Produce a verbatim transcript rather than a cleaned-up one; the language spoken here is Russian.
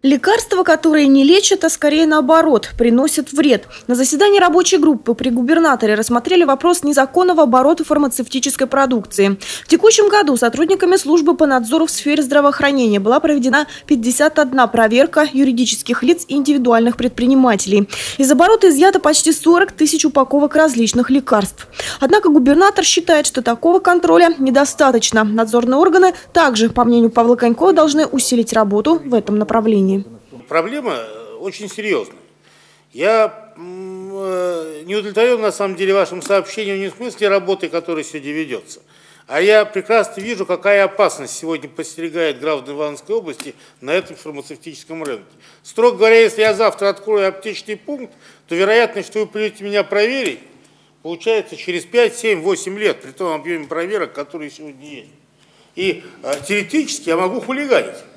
Лекарства, которые не лечат, а скорее наоборот, приносят вред. На заседании рабочей группы при губернаторе рассмотрели вопрос незаконного оборота фармацевтической продукции. В текущем году сотрудниками службы по надзору в сфере здравоохранения была проведена пятьдесят одна проверка юридических лиц и индивидуальных предпринимателей. Из оборота изъято почти сорок тысяч упаковок различных лекарств. Однако губернатор считает, что такого контроля недостаточно. Надзорные органы также, по мнению Павла Конькова, должны усилить работу в этом направлении. Проблема очень серьезная. Я не удовлетворен на самом деле вашим сообщением не в смысле работы, которая сегодня ведется, а я прекрасно вижу, какая опасность сегодня подстерегает граждан Ивановской области на этом фармацевтическом рынке. Строго говоря, если я завтра открою аптечный пункт, то вероятность, что вы придете меня проверить, получается через пять, семь, восемь лет, при том объеме проверок, которые сегодня есть. И теоретически я могу хулиганить.